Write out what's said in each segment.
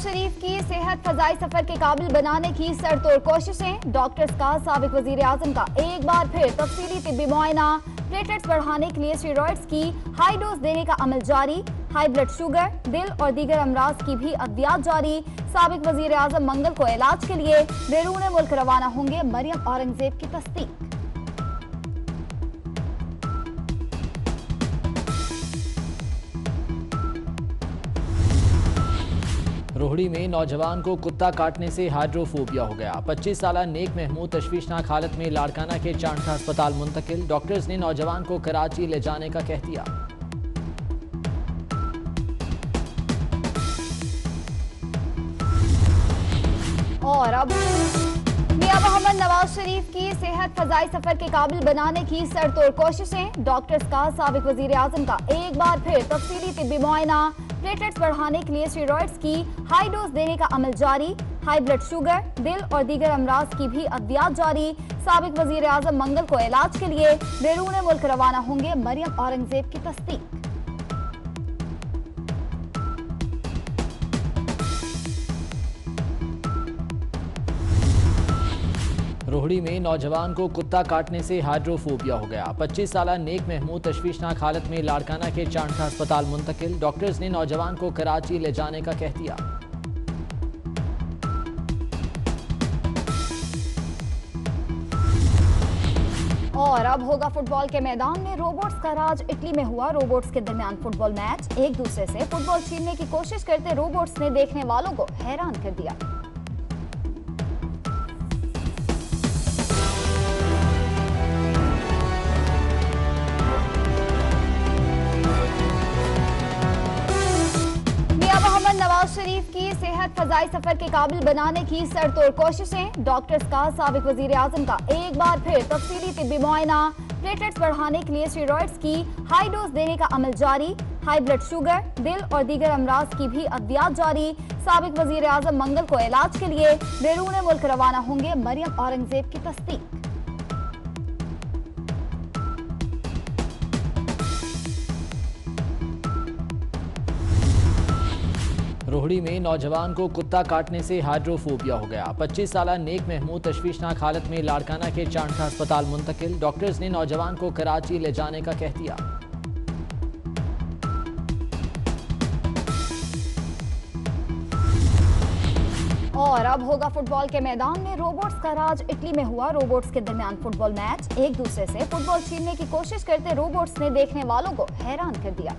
शरीफ की सेहत फजाई सफर के काबिल बनाने की सरतोड़ कोशिशें। डॉक्टर्स का साबिक वजीर आजम का एक बार फिर तफसीली तिब्बी मुआयना। प्लेटलेट्स बढ़ाने के लिए स्टेरॉइड्स की हाई डोज देने का अमल जारी। हाई ब्लड शुगर, दिल और दीगर अमराज की भी अद्वियात जारी। साबिक वजीर आजम मंगल को इलाज के लिए बैरून मुल्क रवाना होंगे। मरियम औरंगजेब की तस्दीक। रोहड़ी में नौजवान को कुत्ता काटने से हाइड्रोफोबिया हो गया। 25 साल नेक महमूद तशवीशनाक हालत में लाड़काना के चांदखा अस्पताल मुंतकिल। डॉक्टर्स ने नौजवान को कराची ले जाने का कह दिया। और अब मियां मोहम्मद नवाज शरीफ की सेहत फजाई सफर के काबिल बनाने की सरतोड़ कोशिशें। डॉक्टर्स का साबिक वजीर आजम का एक बार फिर तफसीली तिब्बी मुआयना। प्लेटलेट्स बढ़ाने के लिए स्टेरॉइड्स की हाई डोज देने का अमल जारी। हाई ब्लड शुगर, दिल और दीगर अमराज की भी अद्वियात जारी। साबिक वजीर आजम मंगल को इलाज के लिए बैरून मुल्क रवाना होंगे। मरियम औरंगजेब की तस्दीक। रोहड़ी में नौजवान को कुत्ता काटने से हाइड्रोफोबिया हो गया। 25 साल नेक महमूद तशवीशनाक हालत में लाड़काना के चांदखा अस्पताल मुंतकिल। डॉक्टर्स ने नौजवान को कराची ले जाने का कह दिया। और अब होगा फुटबॉल के मैदान में रोबोट्स का राज। इटली में हुआ रोबोट्स के दरमियान फुटबॉल मैच। एक दूसरे से फुटबॉल छीनने की कोशिश करते रोबोट्स ने देखने वालों को हैरान कर दिया। नवाज शरीफ की सेहत फजाई सफर के काबिल बनाने की सरतोड़ कोशिशें। डॉक्टर्स का साबिक वजीर आजम का एक बार फिर तफसीली तिब्बी मुआयना। प्लेटलेट्स बढ़ाने के लिए स्टेरॉइड्स की हाई डोज देने का अमल जारी। हाई ब्लड शुगर, दिल और दीगर अमराज की भी अद्वियात जारी। साबिक वजीर आजम मंगल को इलाज के लिए बैरून मुल्क रवाना होंगे। मरियम औरंगजेब की तस्दीक। रोहड़ी में नौजवान को कुत्ता काटने से हाइड्रोफोबिया हो गया। 25 साल नेक महमूद तशवीशनाक हालत में लाड़काना के चांदखा अस्पताल मुंतकिल। डॉक्टर्स ने नौजवान को कराची ले जाने का कह दिया। और अब होगा फुटबॉल के मैदान में रोबोट्स का राज। इटली में हुआ रोबोट्स के दरमियान फुटबॉल मैच। एक दूसरे से फुटबॉल छीनने की कोशिश करते रोबोट्स ने देखने वालों को हैरान कर दिया।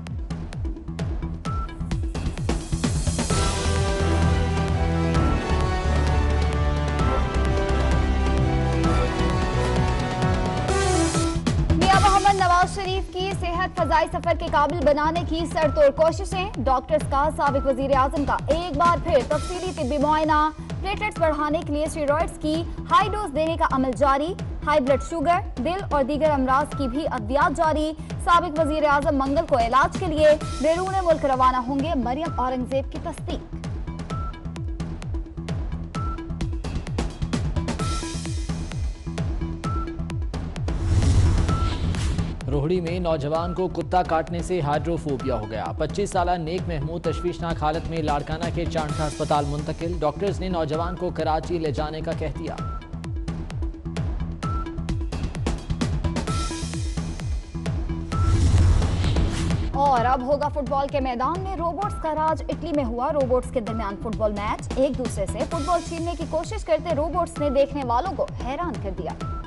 नवाज शरीफ की सेहत फजाई सफर के काबिल बनाने की सरतोड़ कोशिशें। डॉक्टर्स का साबिक वजीर आजम का एक बार फिर तफसीली तिब्बी मुआयना। प्लेटलेट्स बढ़ाने के लिए स्टेरॉइड्स की हाई डोज देने का अमल जारी। हाई ब्लड शुगर, दिल और दीगर अमराज की भी अद्वियात जारी। साबिक वजीर आजम मंगल को इलाज के लिए बैरून मुल्क रवाना होंगे। मरियम औरंगजेब की तस्दीक। रोहड़ी में नौजवान को कुत्ता काटने से हाइड्रोफोबिया हो गया। 25 साल नेक महमूद तशवीशनाक हालत में लाड़काना के चांदखा अस्पताल मुंतकिल। डॉक्टर्स ने नौजवान को कराची ले जाने का कह दिया। और अब होगा फुटबॉल के मैदान में रोबोट्स का राज। इटली में हुआ रोबोट्स के दरमियान फुटबॉल मैच। एक दूसरे से फुटबॉल छीनने की कोशिश करते रोबोट्स ने देखने वालों को हैरान कर दिया।